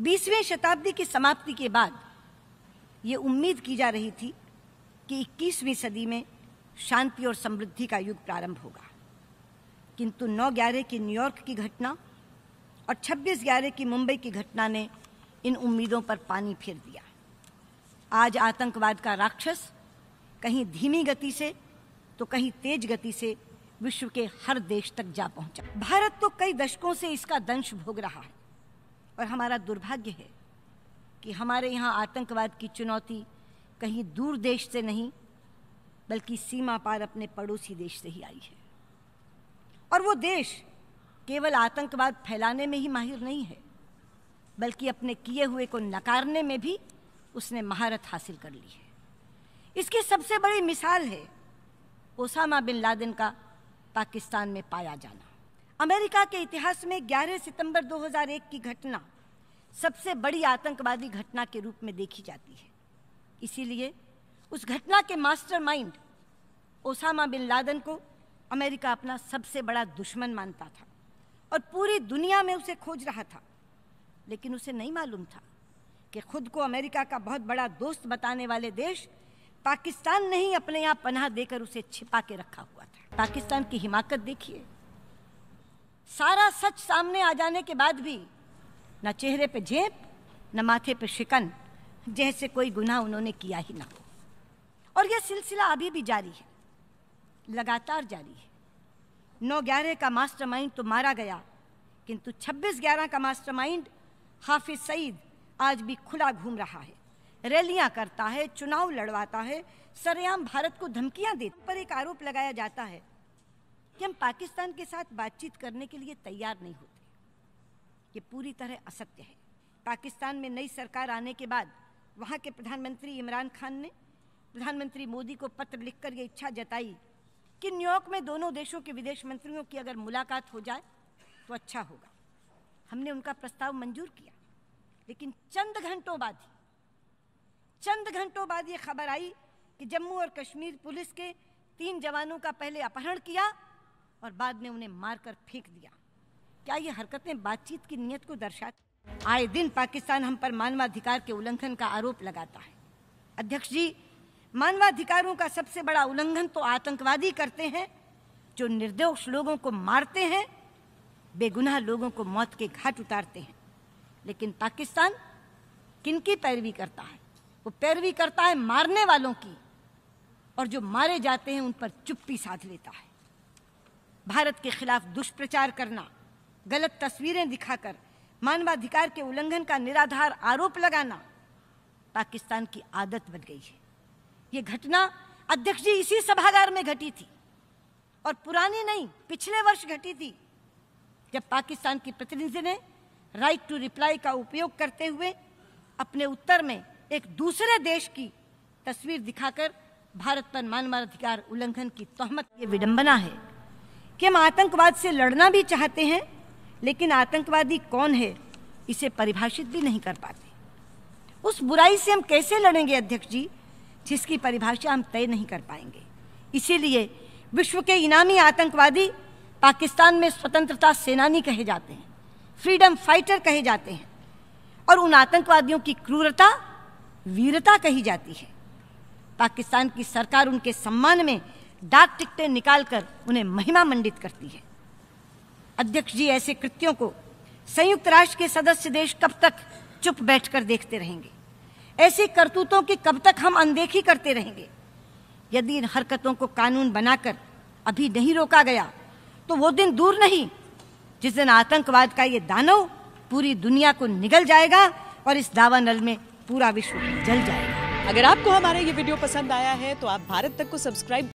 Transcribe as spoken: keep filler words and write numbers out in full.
बीसवीं शताब्दी की समाप्ति के बाद ये उम्मीद की जा रही थी कि इक्कीसवीं सदी में शांति और समृद्धि का युग प्रारंभ होगा, किंतु नौ ग्यारह की न्यूयॉर्क की घटना और छब्बीस ग्यारह की मुंबई की घटना ने इन उम्मीदों पर पानी फेर दिया। आज आतंकवाद का राक्षस कहीं धीमी गति से तो कहीं तेज गति से विश्व के हर देश तक जा पहुंचा। भारत तो कई दशकों से इसका दंश भोग रहा है और हमारा दुर्भाग्य है कि हमारे यहाँ आतंकवाद की चुनौती कहीं दूर देश से नहीं बल्कि सीमा पार अपने पड़ोसी देश से ही आई है। और वो देश केवल आतंकवाद फैलाने में ही माहिर नहीं है बल्कि अपने किए हुए को नकारने में भी उसने महारत हासिल कर ली है। इसकी सबसे बड़ी मिसाल है ओसामा बिन लादेन का पाकिस्तान में पाया जाना। अमेरिका के इतिहास में ग्यारह सितंबर दो हज़ार एक की घटना सबसे बड़ी आतंकवादी घटना के रूप में देखी जाती है। इसीलिए उस घटना के मास्टरमाइंड ओसामा बिन लादेन को अमेरिका अपना सबसे बड़ा दुश्मन मानता था और पूरी दुनिया में उसे खोज रहा था, लेकिन उसे नहीं मालूम था कि खुद को अमेरिका का बहुत बड़ा दोस्त बताने वाले देश पाकिस्तान ने ही अपने यहाँ पनाह देकर उसे छिपा के रखा हुआ था। पाकिस्तान की हिमाकत देखिए, सारा सच सामने आ जाने के बाद भी न चेहरे पे झेप न माथे पे शिकन, जैसे कोई गुनाह उन्होंने किया ही ना हो। और यह सिलसिला अभी भी जारी है, लगातार जारी है। नौ ग्यारह का मास्टरमाइंड तो मारा गया, किंतु छब्बीस ग्यारह का मास्टरमाइंड हाफिज सईद आज भी खुला घूम रहा है, रैलियां करता है, चुनाव लड़वाता है, सरेआम भारत को धमकियां देता। पर एक आरोप लगाया जाता है कि हम पाकिस्तान के साथ बातचीत करने के लिए तैयार नहीं होते। ये पूरी तरह असत्य है। पाकिस्तान में नई सरकार आने के बाद वहाँ के प्रधानमंत्री इमरान खान ने प्रधानमंत्री मोदी को पत्र लिखकर ये इच्छा जताई कि न्यूयॉर्क में दोनों देशों के विदेश मंत्रियों की अगर मुलाकात हो जाए तो अच्छा होगा। हमने उनका प्रस्ताव मंजूर किया, लेकिन चंद घंटों बाद ही चंद घंटों बाद ये खबर आई कि जम्मू और कश्मीर पुलिस के तीन जवानों का पहले अपहरण किया और बाद में उन्हें मारकर फेंक दिया। क्या ये हरकतें बातचीत की नीयत को दर्शाती? आए दिन पाकिस्तान हम पर मानवाधिकार के उल्लंघन का आरोप लगाता है। अध्यक्ष जी, मानवाधिकारों का सबसे बड़ा उल्लंघन तो आतंकवादी करते हैं जो निर्दोष लोगों को मारते हैं, बेगुनाह लोगों को मौत के घाट उतारते हैं। लेकिन पाकिस्तान किनकी पैरवी करता है? वो पैरवी करता है मारने वालों की, और जो मारे जाते हैं उन पर चुप्पी साध लेता है। भारत के खिलाफ दुष्प्रचार करना, गलत तस्वीरें दिखाकर मानवाधिकार के उल्लंघन का निराधार आरोप लगाना पाकिस्तान की आदत बन गई है। ये घटना अध्यक्ष जी इसी सभागार में घटी थी और पुरानी नहीं, पिछले वर्ष घटी थी, जब पाकिस्तान की प्रतिनिधि ने राइट टू रिप्लाई का उपयोग करते हुए अपने उत्तर में एक दूसरे देश की तस्वीर दिखाकर भारत पर मानवाधिकार उल्लंघन की तोहमत। ये विडंबना है कि हम आतंकवाद से लड़ना भी चाहते हैं, लेकिन आतंकवादी कौन है इसे परिभाषित भी नहीं कर पाते। उस बुराई से हम कैसे लड़ेंगे अध्यक्ष जी, जिसकी परिभाषा हम तय नहीं कर पाएंगे। इसीलिए विश्व के इनामी आतंकवादी पाकिस्तान में स्वतंत्रता सेनानी कहे जाते हैं, फ्रीडम फाइटर कहे जाते हैं, और उन आतंकवादियों की क्रूरता वीरता कही जाती है। पाकिस्तान की सरकार उनके सम्मान में डाक टिकटें निकालकर उन्हें महिमा मंडित करती है। अध्यक्ष जी, ऐसे कृत्यों को संयुक्त राष्ट्र के सदस्य देश कब तक चुप बैठकर देखते रहेंगे? ऐसी करतूतों की कब तक हम अनदेखी करते रहेंगे? यदि इन हरकतों को कानून बनाकर अभी नहीं रोका गया तो वो दिन दूर नहीं जिस दिन आतंकवाद का ये दानव पूरी दुनिया को निगल जाएगा और इस दावानल में पूरा विश्व जल जाएगा। अगर आपको हमारा ये वीडियो पसंद आया है तो आप भारत तक को सब्सक्राइब